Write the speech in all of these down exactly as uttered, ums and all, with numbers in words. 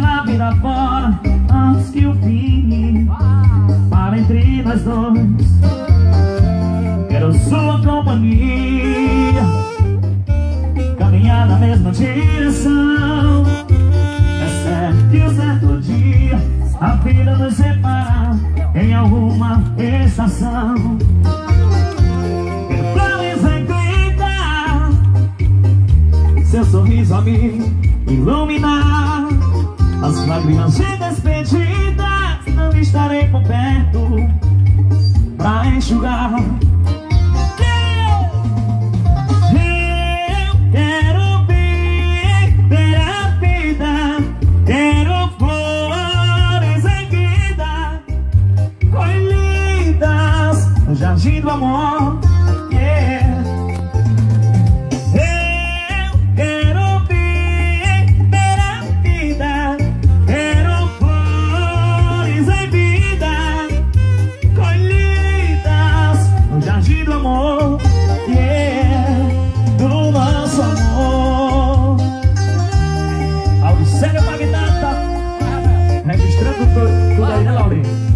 pela vida fora antes que o fim para entre nós dois. Quero sua companhia, caminhar na mesma direção. É certo que um certo dia a vida nos separa em alguma estação. Quero planos em gritar, seu sorriso a me iluminar. As lágrimas de despedida não estarei por perto pra enxugar. Jardim do amor, yeah. Eu quero viver a vida, quero flores em vida, colhidas no jardim do amor, yeah. Do nosso amor. Audicélia Magnata, registrando tudo, tudo aí, né, Laurinha?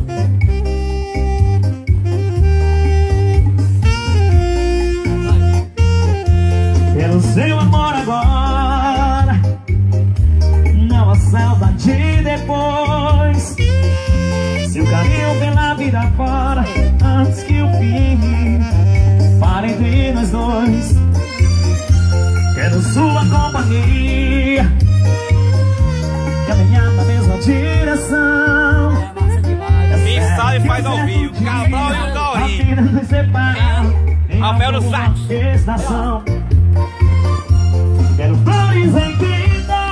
Pelo seu amor agora, não há saudade depois. Seu carinho pela vida fora antes que o fim pare entre nós dois. Quero sua companhia, caminhar na mesma direção. Quem sabe faz ao vivo, Cabral e o Gaurinho. A vida nos separa em Rafael no alguma sax. estação. Quero flores em vida,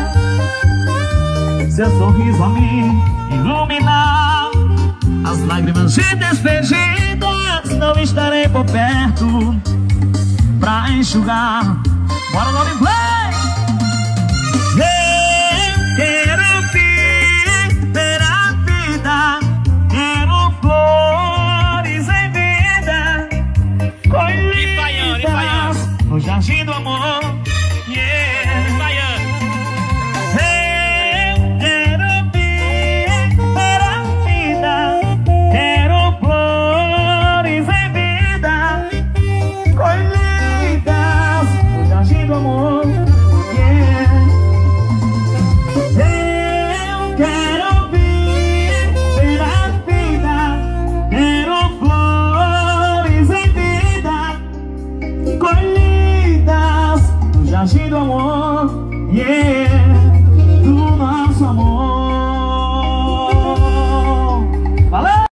seu sorriso a me iluminar. As lágrimas de despedidas não estarei por perto pra enxugar. Bora, Laurinha, play! Eu quero viver a vida, quero flores em vida, colhidas no jardim do amor. Jardim do amor, yeah.